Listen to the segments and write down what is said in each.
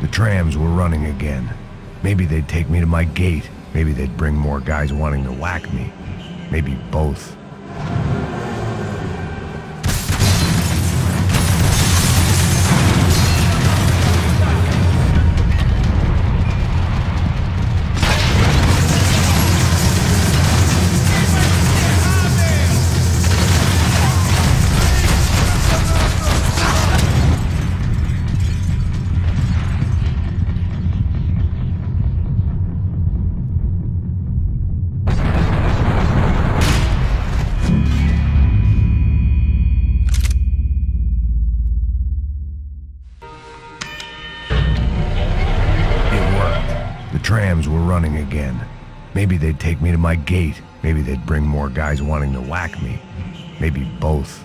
trams were running again. Maybe they'd take me to my gate. Maybe they'd bring more guys wanting to whack me. Maybe both. Trams were running again. Maybe they'd take me to my gate. Maybe they'd bring more guys wanting to whack me. Maybe both.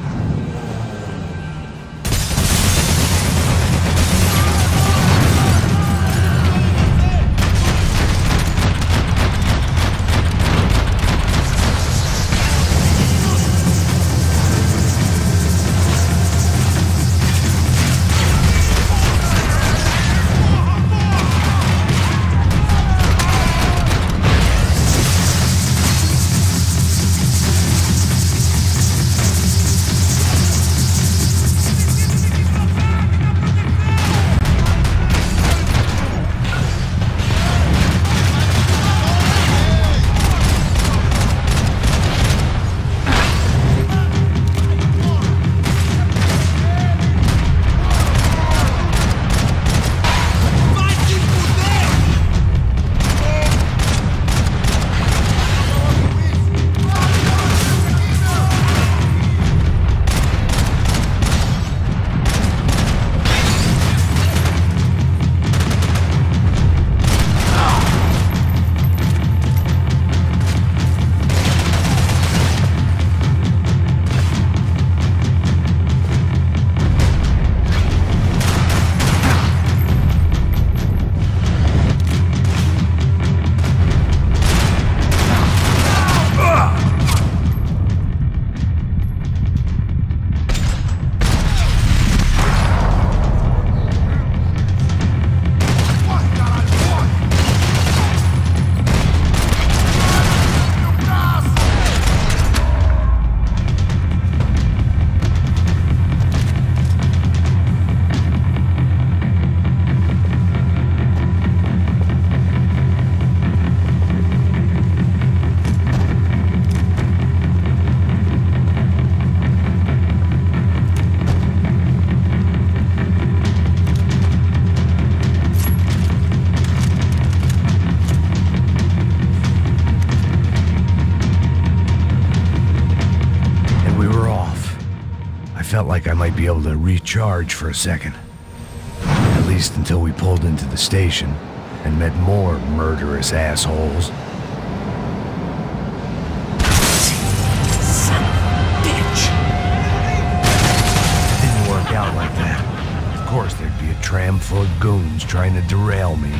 Felt like I might be able to recharge for a second. At least until we pulled into the station and met more murderous assholes. Son of a bitch! Didn't work out like that. Of course there'd be a tram full of goons trying to derail me.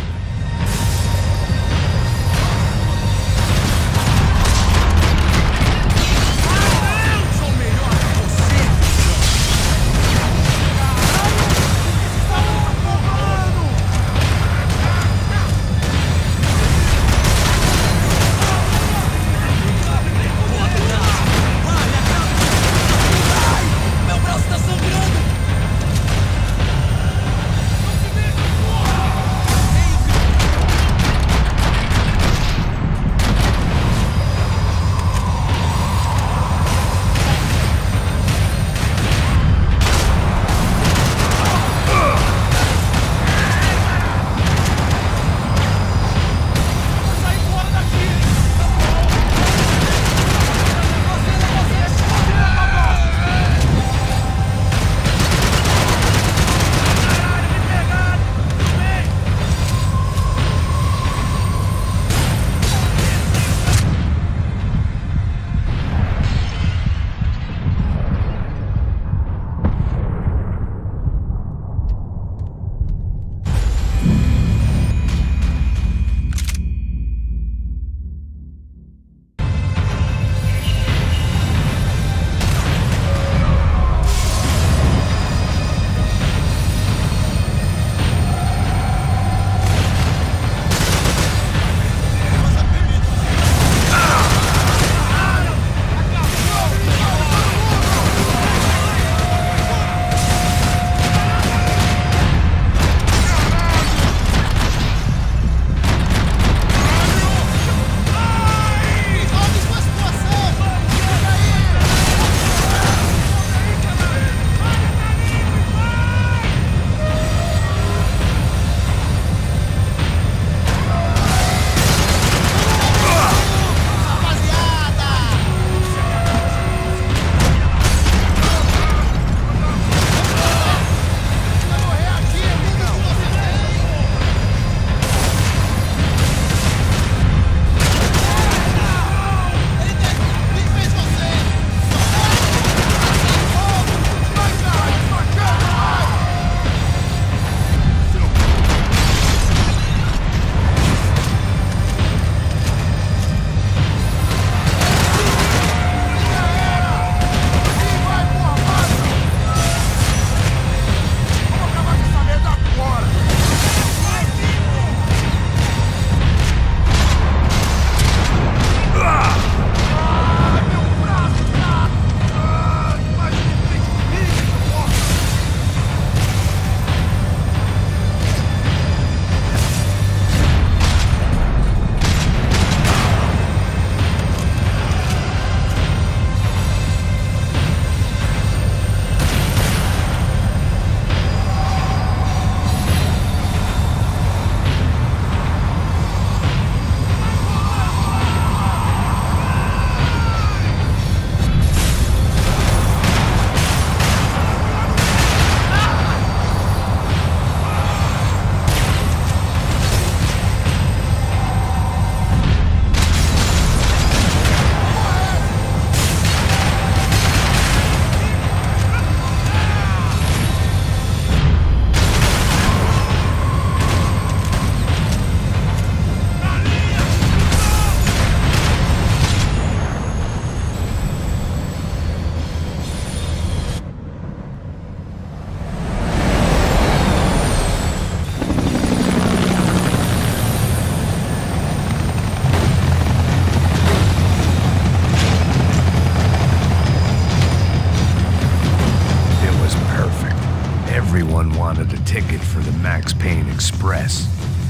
Max Payne Express.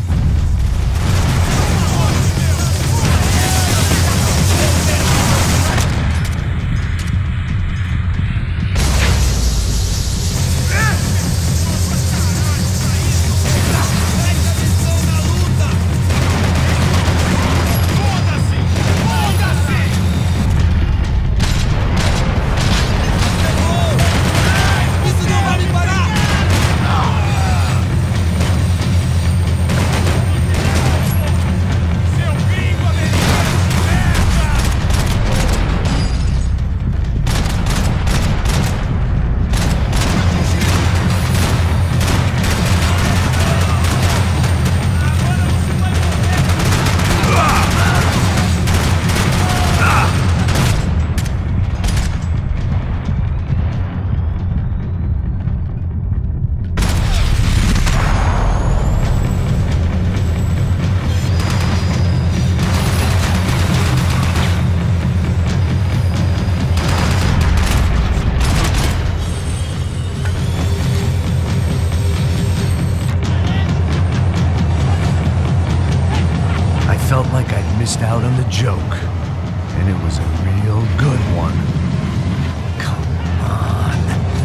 Missed out on the joke, and it was a real good one. Come on.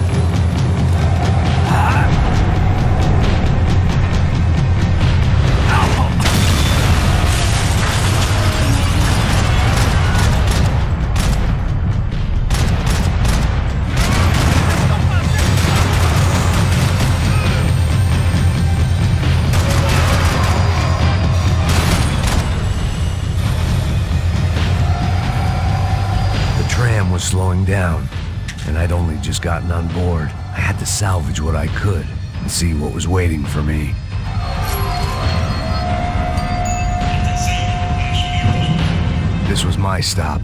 Was slowing down, and I'd only just gotten on board. I had to salvage what I could and see what was waiting for me. This was my stop.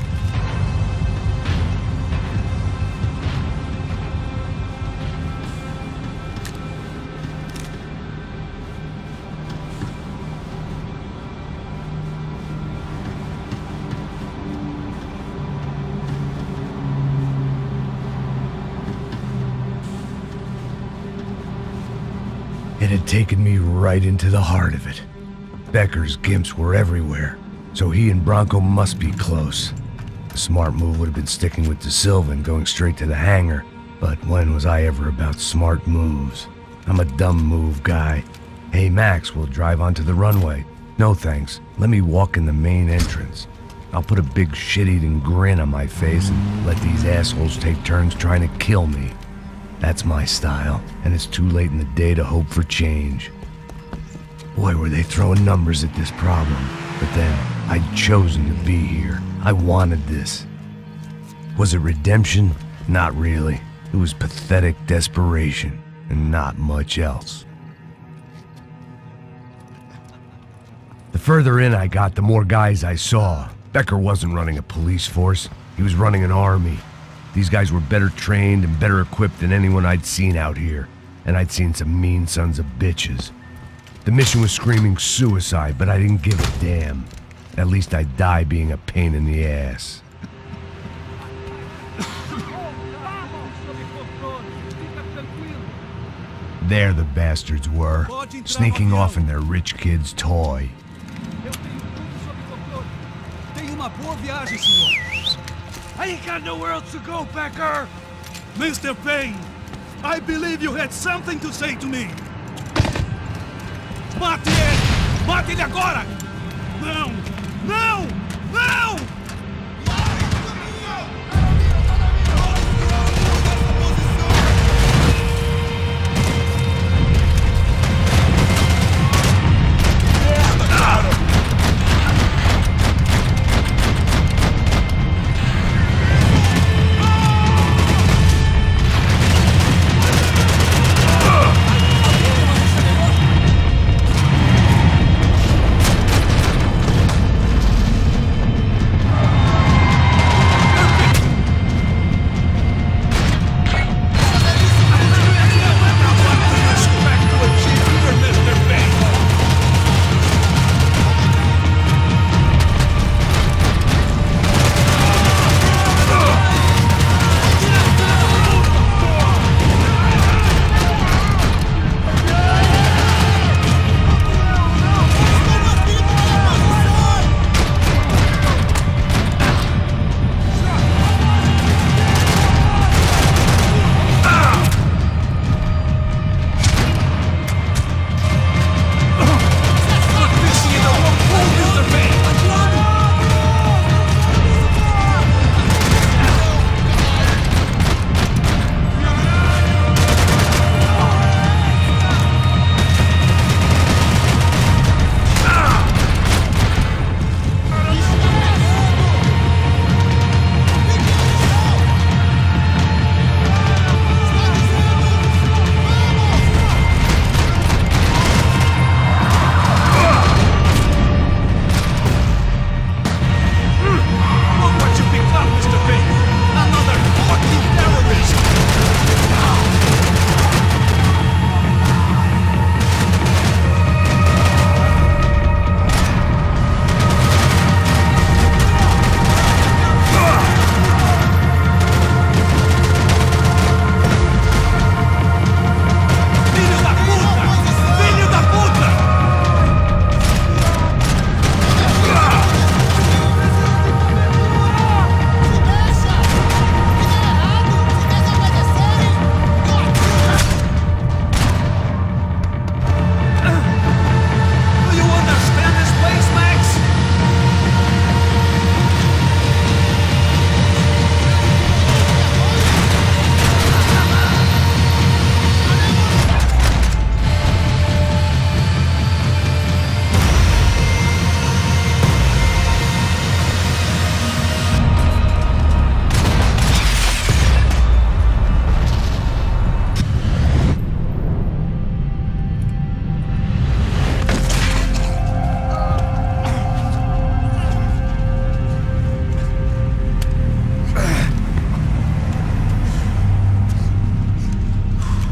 It had taken me right into the heart of it. Becker's gimps were everywhere, so he and Branco must be close. The smart move would have been sticking with Da Silva and going straight to the hangar, but when was I ever about smart moves? I'm a dumb move guy. Hey Max, we'll drive onto the runway. No thanks, let me walk in the main entrance. I'll put a big shit-eating grin on my face and let these assholes take turns trying to kill me. That's my style, and it's too late in the day to hope for change. Boy, were they throwing numbers at this problem. But then, I'd chosen to be here. I wanted this. Was it redemption? Not really. It was pathetic desperation, and not much else. The further in I got, the more guys I saw. Becker wasn't running a police force. He was running an army. These guys were better trained and better equipped than anyone I'd seen out here, and I'd seen some mean sons of bitches. The mission was screaming suicide, but I didn't give a damn. At least I'd die being a pain in the ass. There the bastards were, sneaking off in their rich kid's toy. I ain't got nowhere else to go, Becker! Mr. Payne, I believe you had something to say to me. Mate ele! Mate ele agora! Não! Não! Não!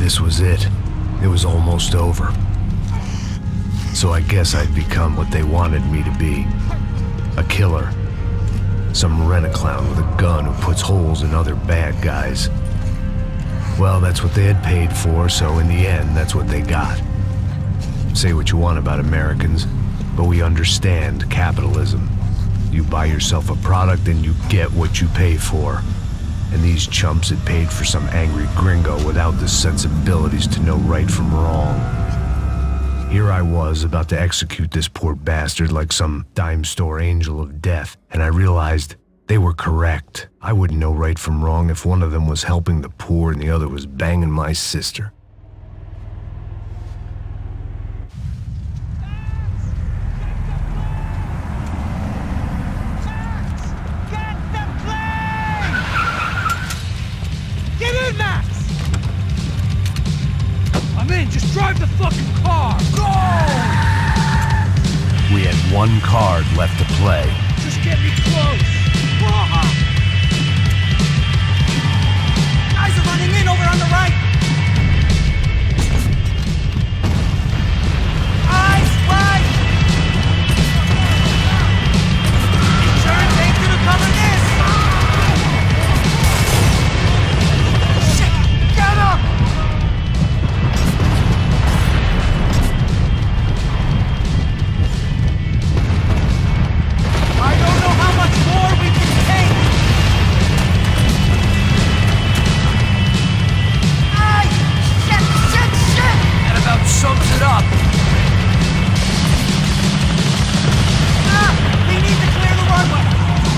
This was it. It was almost over. So I guess I'd become what they wanted me to be. A killer. Some rent-a-clown with a gun who puts holes in other bad guys. Well, that's what they had paid for, so in the end, that's what they got. Say what you want about Americans, but we understand capitalism. You buy yourself a product and you get what you pay for. And these chumps had paid for some angry gringo without the sensibilities to know right from wrong. Here I was, about to execute this poor bastard like some dime store angel of death, and I realized they were correct. I wouldn't know right from wrong if one of them was helping the poor and the other was banging my sister. I'm in, just drive the fucking car! Go! We had one card left to play. Just get me close! Guys are running in over on the right! Eyes right! Insurance ain't gonna cover this! Shit! Get up! I don't know how much more we can take! Ay! Shit! That about sums it up. We need to clear the runway!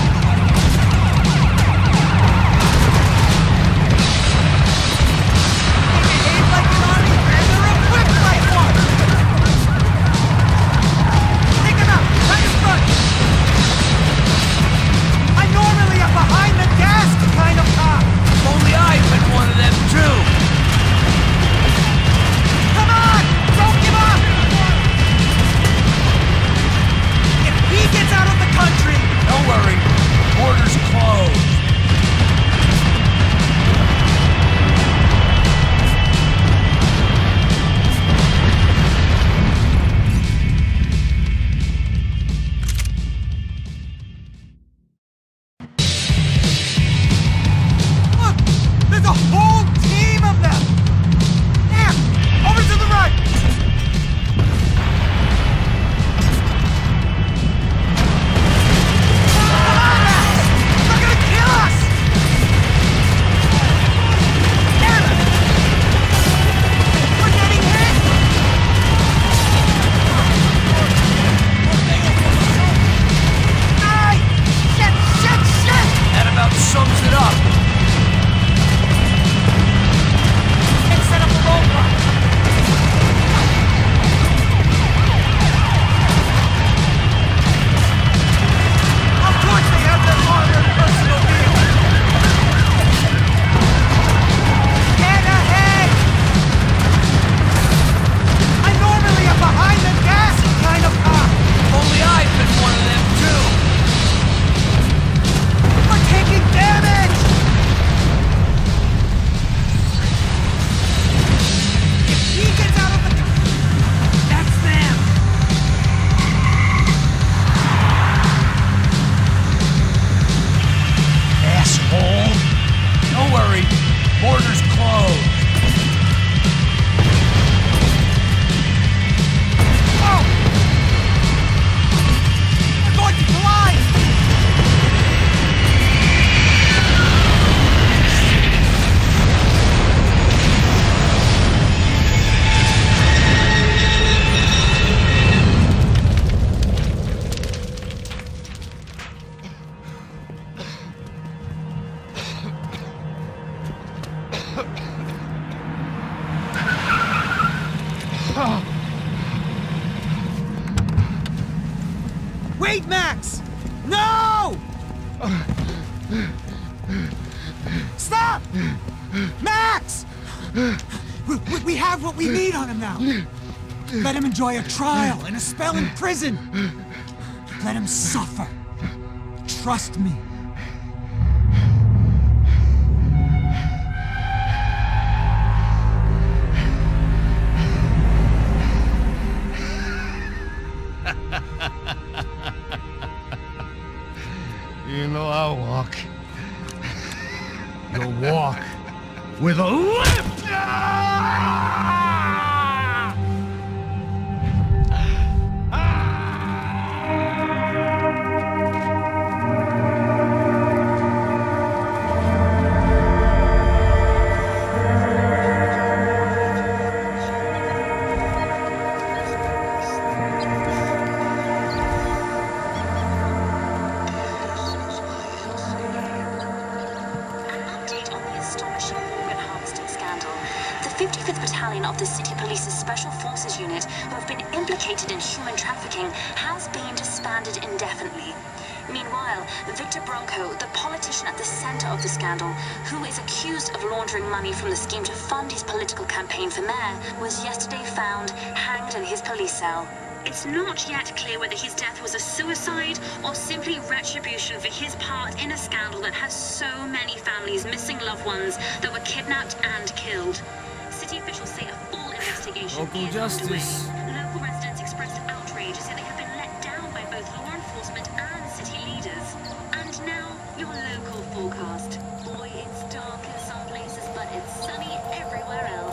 They behave like an army, and they're equipped like one! Take them out! Right in front! I'm normally a behind-the-desk kind of cop! Only I've been one of them too. Come on! Don't give up! If he gets out of the country... Don't worry, border's closed. Look! There's a whole team of them! There! Over to the right! Come on, Max! They're gonna kill us! Damn it! We're getting hit! Ay! Shit! That about sums it up. And set up a roadblock! Of course they have their modern personal vehicle! Get ahead! I'm normally a behind-the-desk kind of cop! Only I've been one of them too. We're taking damage! If he gets out of the... That's them! Asshole. Don't worry, border's closed. Oh! We're going to collide! Wait, Max! No! Stop! Max! We have what we need on him now. Let him enjoy a trial and a spell in prison. Let him suffer. Trust me. You'll walk with a limp! The 55th Battalion of the City Police's Special Forces Unit, who have been implicated in human trafficking, has been disbanded indefinitely. Meanwhile, Victor Bronco, the politician at the center of the scandal, who is accused of laundering money from the scheme to fund his political campaign for mayor, was yesterday found hanged in his police cell. It's not yet clear whether his death was a suicide or simply retribution for his part in a scandal that has so many families missing loved ones that were kidnapped and killed. City officials say a full investigation is underway. Local residents expressed outrage, say they have been let down by both law enforcement and city leaders. And now, your local forecast. Boy, it's dark in some places, but it's sunny everywhere else.